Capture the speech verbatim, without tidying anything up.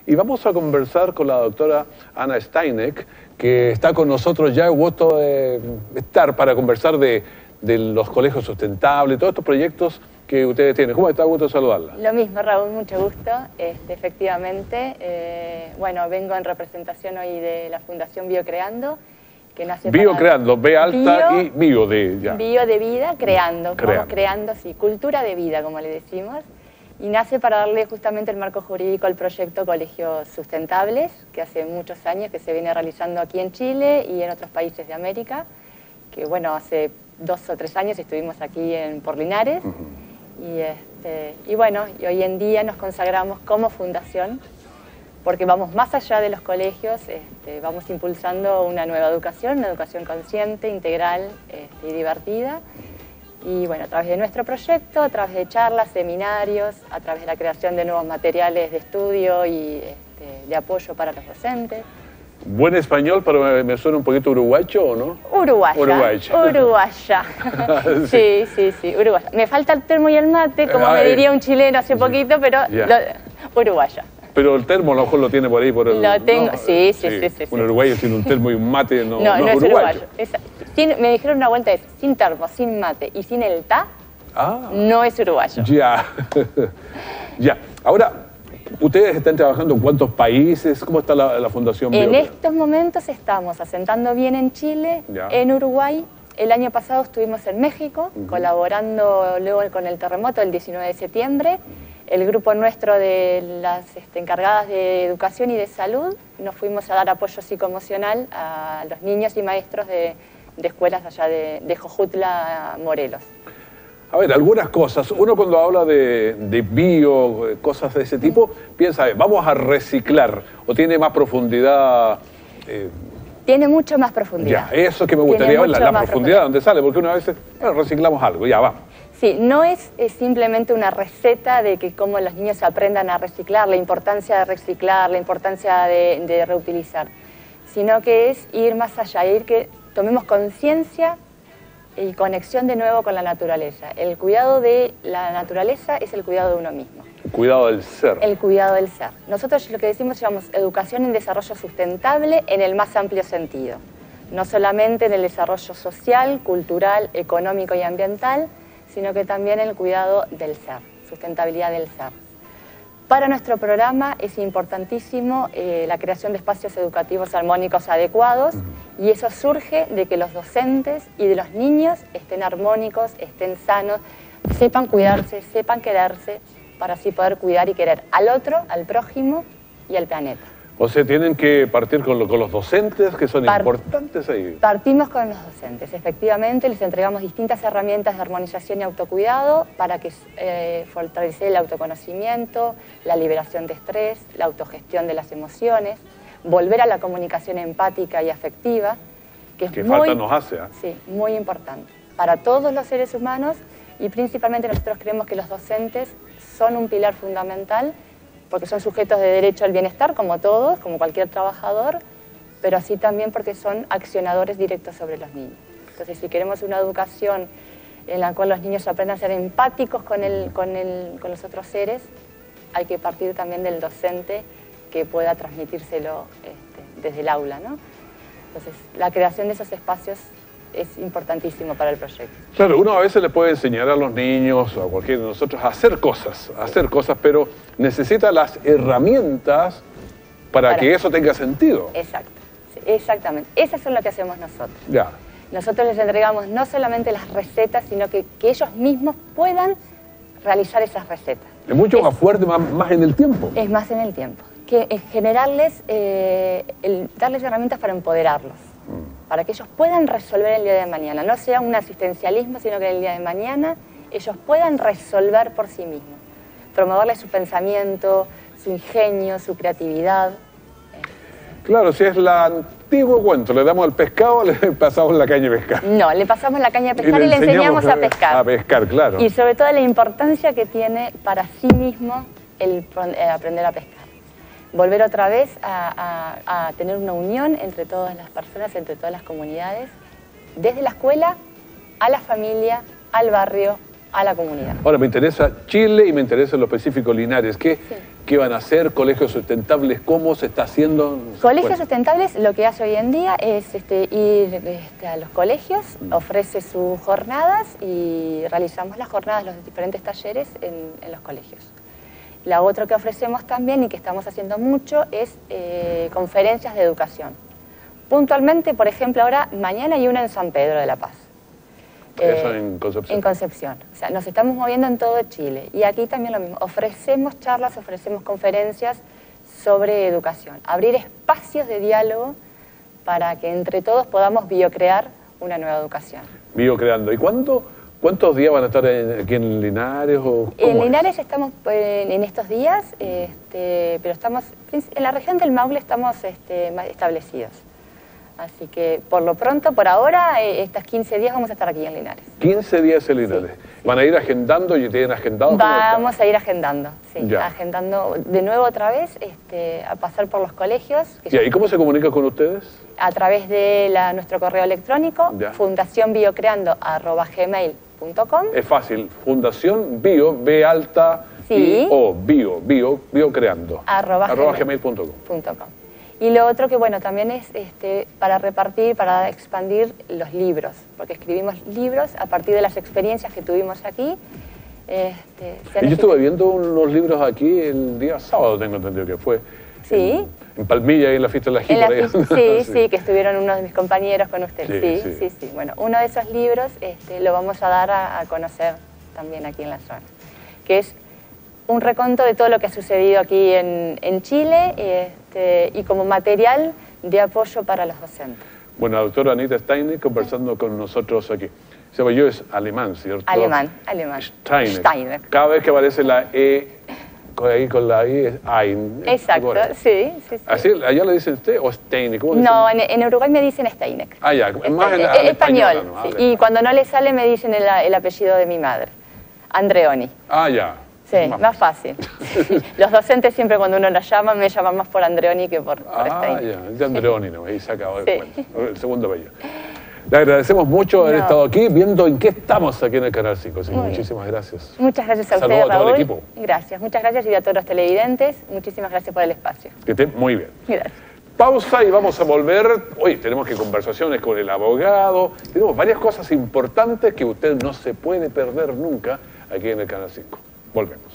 Y vamos a conversar con la doctora Ana Steineck, que está con nosotros ya. Gusto de estar para conversar de, de los colegios sustentables, todos estos proyectos que ustedes tienen. ¿Cómo está? Gusto saludarla. Lo mismo, Raúl, mucho gusto. Este, efectivamente, eh, bueno, vengo en representación hoy de la Fundación Biocreando, que nace Biocreando, B alta bio, y bio de... Ya. Bio de vida, creando. creando. Vamos creando, sí, cultura de vida, como le decimos. Y nace para darle justamente el marco jurídico al proyecto Colegios Sustentables, que hace muchos años que se viene realizando aquí en Chile y en otros países de América, que bueno, hace dos o tres años estuvimos aquí en Porlinares. Uh-huh. y, este, y bueno, y hoy en día nos consagramos como fundación, porque vamos más allá de los colegios, este, vamos impulsando una nueva educación, una educación consciente, integral este, y divertida. Y bueno, a través de nuestro proyecto, a través de charlas, seminarios, a través de la creación de nuevos materiales de estudio y este, de apoyo para los docentes. Buen español, pero me, me suena un poquito uruguayo, ¿o no? Uruguaya. Uruguaya. Uruguaya. sí, sí, sí, uruguaya. Me falta el termo y el mate, como Ay. me diría un chileno hace poquito, pero yeah. lo, uruguaya. Pero el termo a lo mejor lo tiene por ahí, por el... Lo tengo, no, sí, sí, sí, sí, sí. Un uruguayo tiene un termo y un mate, no, no, no, no es es uruguayo. uruguayo. Sin, me dijeron una vuelta de sin termo, sin mate y sin el ta, ah, no es uruguayo. Ya, ya. Ahora, ¿ustedes están trabajando en cuántos países? ¿Cómo está la, la Fundación En Bio? estos momentos estamos asentando bien en Chile, ya. en Uruguay. El año pasado estuvimos en México, uh-huh. colaborando luego con el terremoto del diecinueve de septiembre. El grupo nuestro de las este, encargadas de educación y de salud, nos fuimos a dar apoyo psicoemocional a los niños y maestros de, de escuelas allá de, de Jojutla, Morelos. A ver, algunas cosas. Uno cuando habla de, de bio, cosas de ese tipo, mm. piensa, vamos a reciclar, o tiene más profundidad... Eh, Tiene mucho más profundidad. Ya, eso que me gustaría ver, la, la profundidad donde sale, porque una vez, bueno, reciclamos algo, ya vamos. Sí, no es, es simplemente una receta de que cómo los niños aprendan a reciclar, la importancia de reciclar, la importancia de, de reutilizar, sino que es ir más allá, ir que tomemos conciencia y conexión de nuevo con la naturaleza. El cuidado de la naturaleza es el cuidado de uno mismo. El cuidado del ser. El cuidado del ser. Nosotros lo que decimos llamamos educación en desarrollo sustentable en el más amplio sentido. No solamente en el desarrollo social, cultural, económico y ambiental, sino que también el cuidado del ser, sustentabilidad del ser. Para nuestro programa es importantísimo eh, la creación de espacios educativos armónicos adecuados, uh-huh. y eso surge de que los docentes y de los niños estén armónicos, estén sanos, sepan cuidarse, sepan quererse, para así poder cuidar y querer al otro, al prójimo y al planeta. O sea, tienen que partir con, lo, con los docentes, que son Part, importantes ahí. Partimos con los docentes, efectivamente. Les entregamos distintas herramientas de armonización y autocuidado para que eh, fortalecer el autoconocimiento, la liberación de estrés, la autogestión de las emociones, volver a la comunicación empática y afectiva, que es que muy, falta nos hace. ¿eh? Sí, muy importante para todos los seres humanos, y principalmente nosotros creemos que los docentes son un pilar fundamental, porque son sujetos de derecho al bienestar, como todos, como cualquier trabajador, pero así también porque son accionadores directos sobre los niños. Entonces, si queremos una educación en la cual los niños aprendan a ser empáticos con, el, con, el, con los otros seres, hay que partir también del docente que pueda transmitírselo este, desde el aula, ¿no? Entonces, la creación de esos espacios es importantísimo para el proyecto. Claro, uno a veces le puede enseñar a los niños o a cualquiera de nosotros a hacer cosas, a hacer cosas, pero necesita las herramientas para, para que eso tenga sentido. Exacto, sí, exactamente. Esas son lo que hacemos nosotros. Ya. Nosotros les entregamos no solamente las recetas, sino que, que ellos mismos puedan realizar esas recetas. Es mucho es, más fuerte, más, más en el tiempo. Es más en el tiempo. Que en generarles, eh, el, darles herramientas para empoderarlos. Para que ellos puedan resolver el día de mañana. No sea un asistencialismo, sino que el día de mañana ellos puedan resolver por sí mismos. Promoverles su pensamiento, su ingenio, su creatividad. Claro, si es el antiguo cuento, le damos el pescado, le pasamos la caña de pescar. No, le pasamos la caña de pescar y, y le enseñamos, enseñamos a pescar. A pescar, claro. Y sobre todo la importancia que tiene para sí mismo el aprender a pescar. Volver otra vez a, a, a tener una unión entre todas las personas, entre todas las comunidades, desde la escuela a la familia, al barrio, a la comunidad. Ahora, me interesa Chile y me interesa en lo específico Linares. ¿Qué, Sí. ¿qué van a hacer? ¿Colegios sustentables? ¿Cómo se está haciendo? Colegios Bueno, Sustentables lo que hace hoy en día es este, ir este, a los colegios, Mm. ofrece sus jornadas y realizamos las jornadas, los diferentes talleres en, en los colegios. La otra que ofrecemos también y que estamos haciendo mucho es eh, conferencias de educación. Puntualmente, por ejemplo, ahora, mañana hay una en San Pedro de la Paz. Eso Eh, en Concepción. En Concepción. O sea, nos estamos moviendo en todo Chile. Y aquí también lo mismo. Ofrecemos charlas, ofrecemos conferencias sobre educación. Abrir espacios de diálogo para que entre todos podamos biocrear una nueva educación. Biocreando. ¿Y cuándo, cuántos días van a estar en- aquí en Linares? O En cómo es? Linares estamos eh, en estos días, este, pero estamos en la región del Maule estamos este, más establecidos. Así que por lo pronto, por ahora, eh, estos quince días vamos a estar aquí en Linares. quince días en Linares. Sí, sí. ¿Van a ir agendando y tienen agendado? ¿Cómo está? Vamos a ir agendando, sí, Ya. agendando de nuevo otra vez, este, a pasar por los colegios, que Ya, ¿y cómo se comunica con ustedes? a través de la, nuestro correo electrónico, Ya. fundacionbiocreando arroba gmail punto com. Es fácil. Fundación Bio, B alta, Sí. I O, Bio, Bio, Biocreando. Arroba arroba gmail. gmail punto com. Punto com. Y lo otro que, bueno, también es este, para repartir, para expandir los libros, porque escribimos libros a partir de las experiencias que tuvimos aquí. Este, se han Y yo escrito- estuve viendo unos libros aquí el día sábado, tengo entendido que fue. Sí. En, en Palmilla, ahí en la fiesta de la En la Jícara. fiesta- sí, sí, que estuvieron unos de mis compañeros con usted. Sí, Sí, sí. sí, sí. Bueno, uno de esos libros este, lo vamos a dar a, a conocer también aquí en la zona, que es un reconto de todo lo que ha sucedido aquí en, en Chile este, y como material de apoyo para los docentes. Bueno, la doctora Anita Steinek conversando con nosotros aquí. Se llama yo es alemán, ¿cierto? Alemán, alemán. Steinek. Steinek. Cada vez que aparece la E, con- ahí con la I es Ein. Exacto, Bueno. sí, sí, sí. ¿Así, ¿Allá le dicen usted o Steinek? ¿Cómo le No, dicen? en, en Uruguay me dicen Steinek. Ah, ya, más en la- Steinek. a la Es español, española, ¿no? sí. A la Y cuando no le sale me dicen el, el apellido de mi madre, Andreoni. Ah, ya. Sí, más fácil. Los docentes siempre cuando uno la llama me llaman más por Andreoni que por, por Ah, Steinek. ya, de Andreoni, ¿no? Ahí se acabó el Sí. cuento. El segundo apellido. Le agradecemos mucho haber No. estado aquí viendo en qué estamos aquí en el Canal cinco. Así que Muy bien. muchísimas gracias. Muchas gracias a Saludos ustedes, a todo el Raúl. equipo. Gracias, muchas gracias y a todos los televidentes. Muchísimas gracias por el espacio. Que esté muy bien. Gracias. Pausa y vamos a volver. Hoy tenemos que conversaciones con el abogado. Tenemos varias cosas importantes que usted no se puede perder nunca aquí en el Canal cinco. Volvemos.